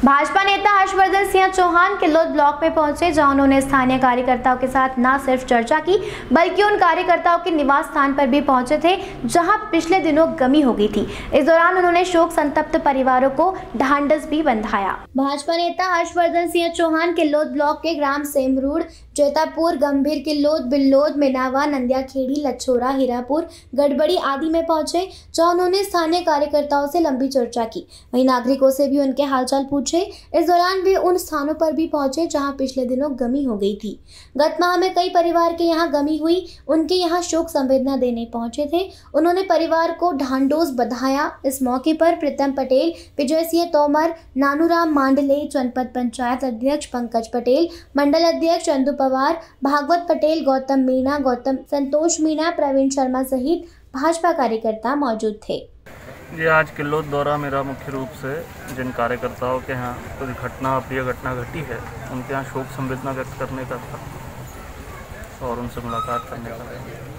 भाजपा नेता हर्षवर्धन सिंह चौहान किल्लोद ब्लॉक में पहुंचे, जहां उन्होंने स्थानीय कार्यकर्ताओं के साथ न सिर्फ चर्चा की बल्कि उन कार्यकर्ताओं के निवास स्थान पर भी पहुंचे थे जहां पिछले दिनों गमी हो गई थी। इस दौरान उन्होंने शोक संतप्त परिवारों को ढांढस भी बंधाया। भाजपा नेता हर्षवर्धन सिंह चौहान किल्लोद ब्लॉक के ग्राम सेमरूड, जैतापुर, गंभीर किल्लोद, बिल्लोद, मेनावा, नंदियाखेड़ी, लच्छोरा, हीरापुर, गड़बड़ी आदि में पहुंचे, जहां उन्होंने स्थानीय कार्यकर्ताओं से लंबी चर्चा की। वहीं नागरिकों से भी उनके हालचाल पूछे। इस दौरान वे उन स्थानों पर भी पहुंचे जहां पिछले दिनों गमी हो गई थी। गत माह में कई परिवार के यहां गमी हुई, उनके यहां शोक संवेदना देने पहुंचे थे। उन्होंने परिवार को ढांढोस बंधाया। इस मौके पर प्रीतम पटेल, विजय सिंह तोमर, नानूराम मांडले, जनपद पंचायत अध्यक्ष पंकज पटेल, मंडल अध्यक्ष चंदू पवार, भागवत पटेल, गौतम मीणा, संतोष मीणा, प्रवीण शर्मा सहित भाजपा कार्यकर्ता मौजूद थे। ये आज किल्लोद दौरा मेरा मुख्य रूप से जिन कार्यकर्ताओं के यहाँ कोई प्रिय घटना घटी है उनके यहाँ शोक संवेदना व्यक्त करने का था और उनसे मुलाकात करने का था।